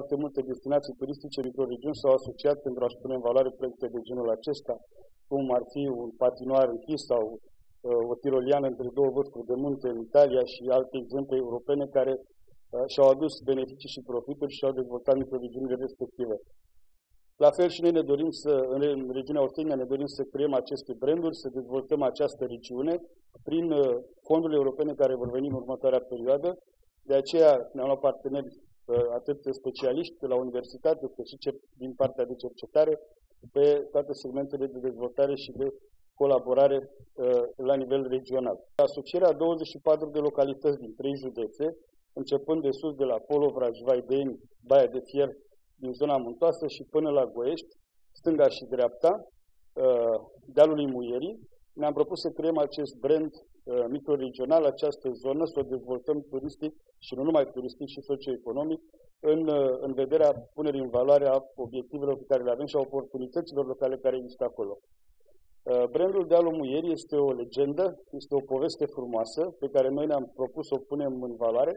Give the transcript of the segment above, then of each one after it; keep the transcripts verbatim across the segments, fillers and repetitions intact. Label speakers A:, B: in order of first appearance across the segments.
A: Foarte multe destinații turistice, microregiuni s-au asociat pentru a-și pune în valoare proiecte de genul acesta, cum ar fi un patinoar închis sau uh, o tiroliană între două vârfuri de munte în Italia și alte exemple europene care uh, și-au adus beneficii și profituri și au dezvoltat microregiunile respective. La fel și noi ne dorim să, în regiunea Oltenia, ne dorim să creăm aceste branduri, să dezvoltăm această regiune prin uh, fondurile europene care vor veni în următoarea perioadă. De aceea ne-am luat parteneri atât specialiști de la universitate, cât și din partea de cercetare, pe toate segmentele de dezvoltare și de colaborare la nivel regional. Asocierea douăzeci și patru de localități din trei județe, începând de sus de la Polovraș, Vaideni, Baia de Fier, din zona muntoasă și până la Goiești, stânga și dreapta, dealului Muierii, ne-am propus să creăm acest brand microregional, această zonă, să o dezvoltăm turistic și nu numai turistic și socioeconomic, în, în vederea punerii în valoare a obiectivelor pe care le avem și a oportunităților locale care există acolo. Brandul Dealul Muierii este o legendă, este o poveste frumoasă pe care noi ne-am propus să o punem în valoare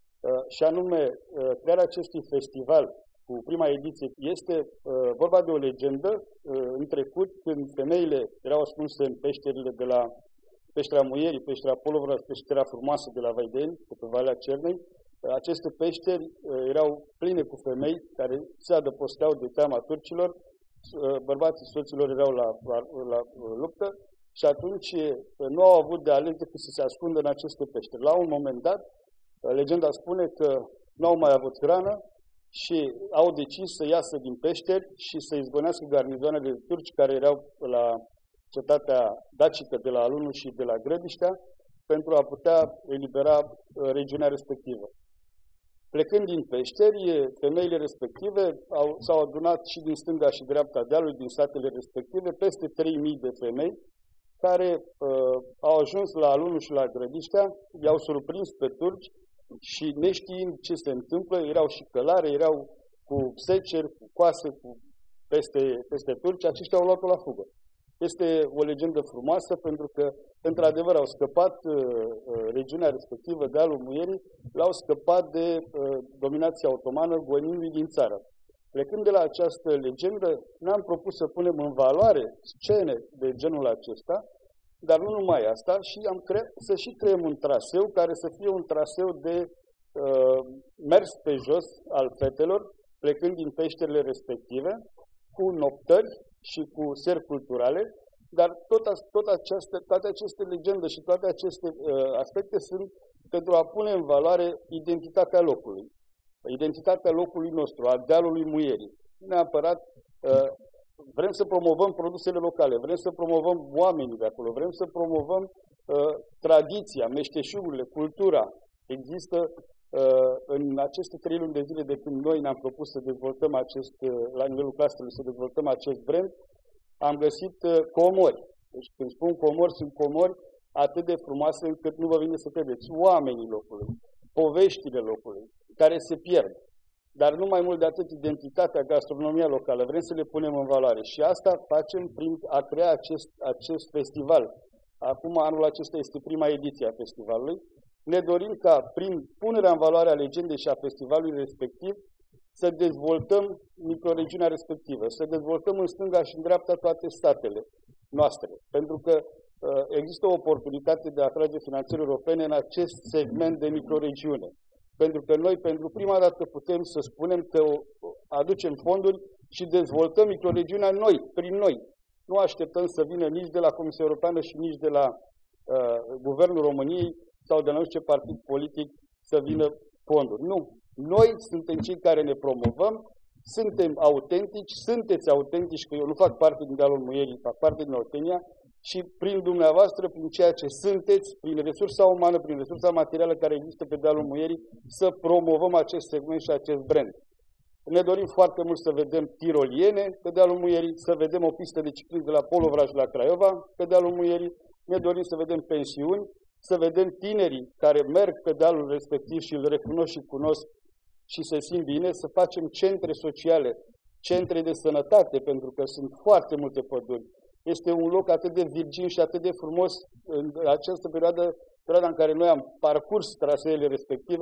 A: și anume crearea acestui festival cu prima ediție este vorba de o legendă în trecut când femeile erau ascunse în peșterile de la Peștera Muierii, Peștera Polovraș, Peștera Frumoasă de la Vaideni, pe Valea Cernei. Aceste peșteri erau pline cu femei care se adăposteau de teama turcilor, bărbații soților erau la, la, la luptă și atunci nu au avut de ales decât să se ascundă în aceste peșteri. La un moment dat, legenda spune că nu au mai avut hrană și au decis să iasă din peșteri și să izgonească garnizoanele turci care erau la cetatea dacică de la Alunul și de la Grădiștea, pentru a putea elibera regiunea respectivă. Plecând din peșteri, femeile respective s-au adunat și din stânga și dreapta dealului, din satele respective, peste trei mii de femei, care uh, au ajuns la Alunul și la Grădiștea, i-au surprins pe turci și neștiind ce se întâmplă, erau și călare, erau cu seceri, cu coase, cu peste, peste turci, aceștia au luat-o la fugă. Este o legendă frumoasă pentru că, într-adevăr, au scăpat uh, regiunea respectivă, dealul Muierii, l-au scăpat de uh, dominația otomană, gonindu-i din țară. Plecând de la această legendă, ne-am propus să punem în valoare scene de genul acesta, dar nu numai asta, și am cre- să și creăm un traseu care să fie un traseu de uh, mers pe jos al fetelor, plecând din peșterile respective, cu noptări și cu seri culturale, dar tot, tot această, toate aceste legende și toate aceste uh, aspecte sunt pentru a pune în valoare identitatea locului. Identitatea locului nostru, a dealului Muierii. Neapărat uh, vrem să promovăm produsele locale, vrem să promovăm oamenii de acolo, vrem să promovăm uh, tradiția, meșteșugurile, cultura. Există uh, în aceste trei luni de zile de când noi ne-am propus să dezvoltăm acest, uh, la nivelul clusterului, să dezvoltăm acest brand, am găsit uh, comori. Deci când spun comori, sunt comori atât de frumoase încât nu vă vine să credeți. Oamenii locului, poveștile locului, care se pierd. Dar nu mai mult de atât identitatea, gastronomia locală, vrem să le punem în valoare. Și asta facem prin a crea acest, acest festival. Acum, anul acesta este prima ediție a festivalului. Ne dorim ca, prin punerea în valoare a legendei și a festivalului respectiv, să dezvoltăm microregiunea respectivă, să dezvoltăm în stânga și în dreapta toate statele noastre. Pentru că uh, există o oportunitate de a atrage finanțări europene în acest segment de microregiune. Pentru că noi, pentru prima dată, putem să spunem că aducem fonduri și dezvoltăm microregiunea noi, prin noi. Nu așteptăm să vină nici de la Comisia Europeană și nici de la uh, Guvernul României sau de la nu știu ce partid politic să vină fonduri. Nu. Noi suntem cei care ne promovăm, suntem autentici, sunteți autentici, că eu nu fac parte din dealul Muierii, fac parte din Oltenia, și prin dumneavoastră, prin ceea ce sunteți, prin resursa umană, prin resursa materială care există pe dealul Muierii, să promovăm acest segment și acest brand. Ne dorim foarte mult să vedem tiroliene pe dealul Muierii, să vedem o pistă de ciclism de la Polovraș la Craiova pe dealul Muierii, ne dorim să vedem pensiuni, să vedem tinerii care merg pe dealul respectiv și îl recunosc și cunosc și se simt bine, să facem centre sociale, centre de sănătate, pentru că sunt foarte multe păduri. Este un loc atât de virgin și atât de frumos în această perioadă, perioada în care noi am parcurs traseele respective,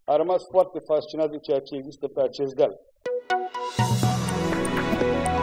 A: a rămas foarte fascinat de ceea ce există pe acest deal.